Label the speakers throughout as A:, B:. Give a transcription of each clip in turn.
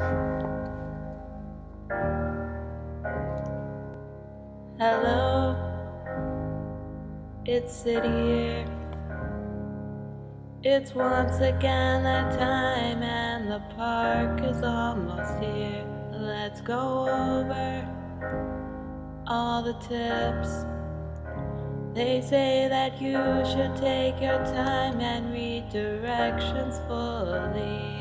A: Hello, it's City here. It's once again that time and the park is almost here. Let's go over all the tips. They say that you should take your time and read directions fully.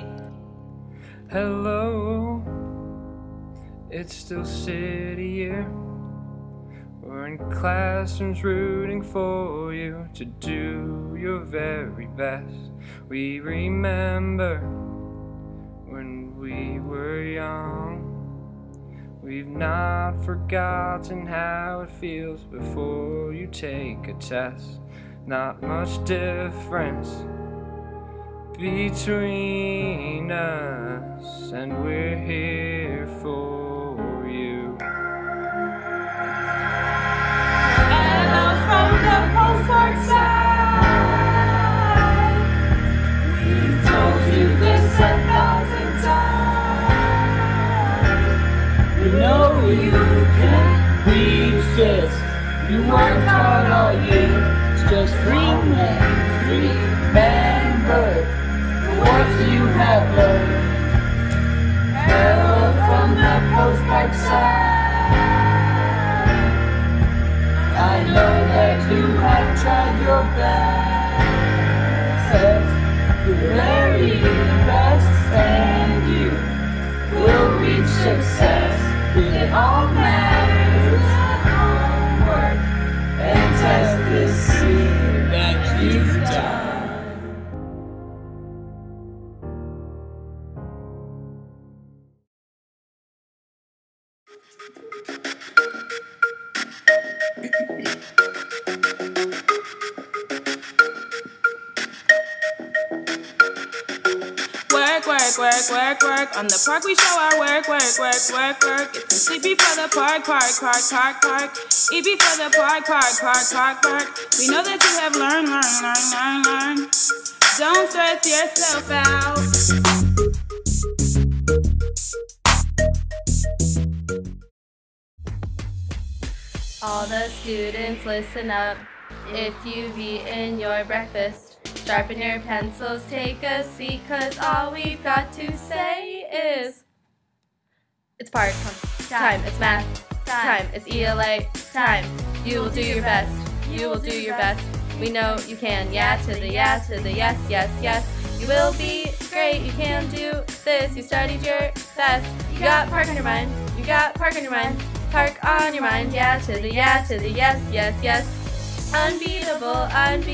B: Hello, it's still City here. We're in classrooms rooting for you to do your very best. We remember when we were young. We've not forgotten how it feels before you take a test. Not much difference between us, and we're here for you.
A: From the PARCC side, we've told you this 1,000 times. We know you can reach this. You worked hard all year. It's just remember what you have learned. Hello from the PARCC side. I know that you have tried your best, your very best, and you will reach success. It all matters, homework and test to see that you've done.
C: Work. On the park we show our work. It's sleep before the park. Eat before the park. We know that you have learned. Don't stress yourself out.
D: All the students listen up. If you've eaten your breakfast, sharpen your pencils, take a seat, 'cause all we've got to say is it's park time, it's math time, it's ELA time. You will do your best, you will do your best. We know you can, yeah to the yes. You will be great, you can do this, you studied your best. You got park on your mind, park on your mind, yeah to the yes. Unbeatable,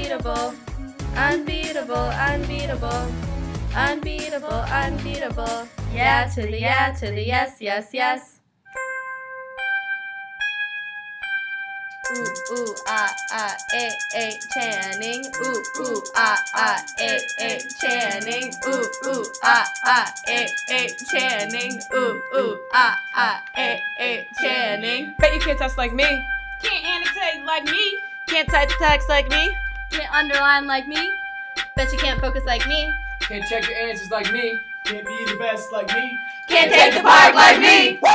D: yeah to the yes. Ooh, Channing. Ooh, Channing. Ooh, Channing. Ooh, Channing.
C: Bet you can't test like me.
A: Can't annotate like me.
D: Can't type the text like me. Can't underline like me. Bet you can't focus like me.
E: Can't check your answers like me. Can't be the best like me.
D: Can't take the park like me. Woo!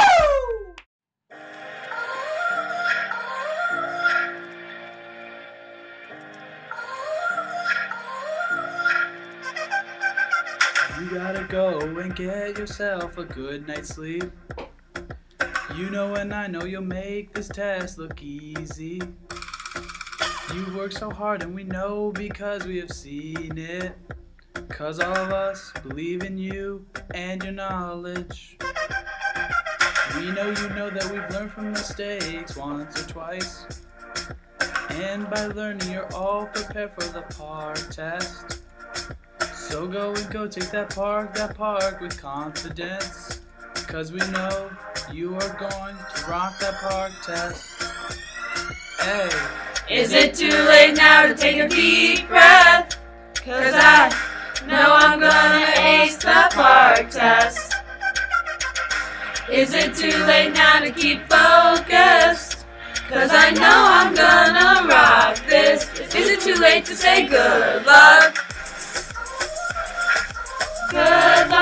F: You gotta go and get yourself a good night's sleep. You know and I know you'll make this test look easy. You've worked so hard and we know because we have seen it. 'Cause all of us believe in you and your knowledge. We know you know that we've learned from mistakes once or twice. And by learning you're all prepared for the PARCC test. So go take that park with confidence. 'Cause we know you are going to rock that PARCC test. Hey.
A: Is it too late now to take a deep breath? 'Cause I know I'm gonna ace the PARCC test. Is it too late now to keep focused? 'Cause I know I'm gonna rock this. Is it too late to say good luck? Good luck.